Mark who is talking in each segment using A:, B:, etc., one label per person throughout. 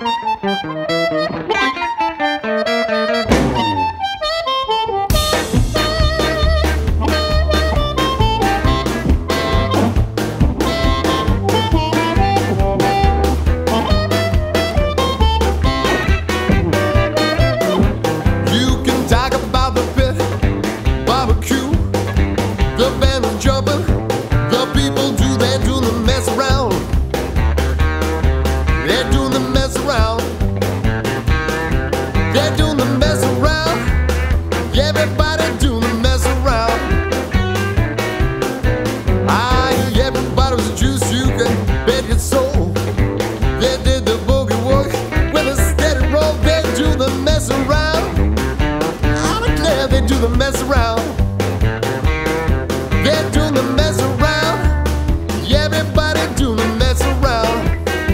A: Mess around. They're doing the mess around. Yeah, everybody doing the mess around.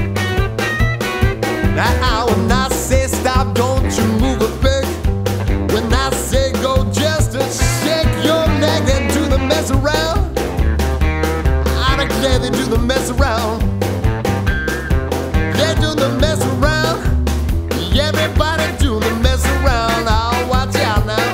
A: Now when I say stop, don't you move a bit. When I say go, just to shake your leg and do the mess around. I don't care, they do the mess around. They're doing the mess around. Yeah, everybody doing the mess around. Oh, watch out now.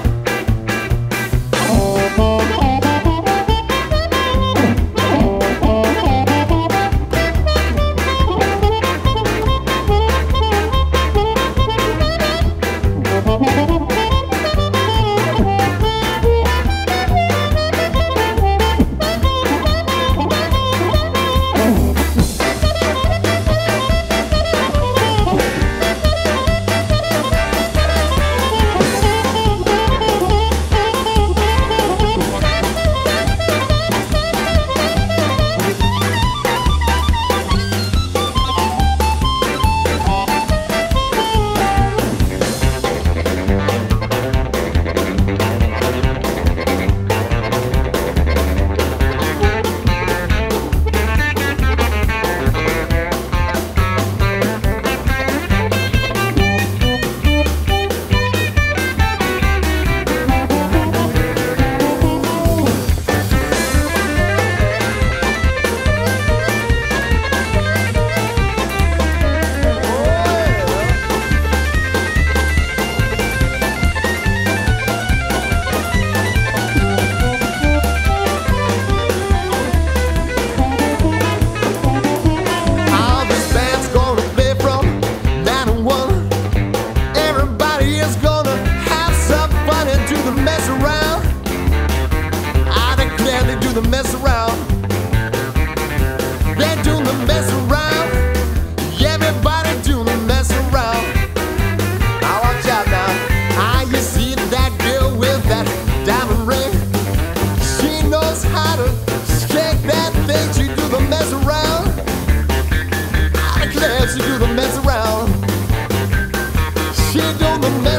A: The mess around. They're doing the mess around. Yeah, everybody doing the mess around. Now watch out now. Ah, you see that girl with that diamond ring? She knows how to shake that thing. She do the mess around. I declare she do the mess around. She do the mess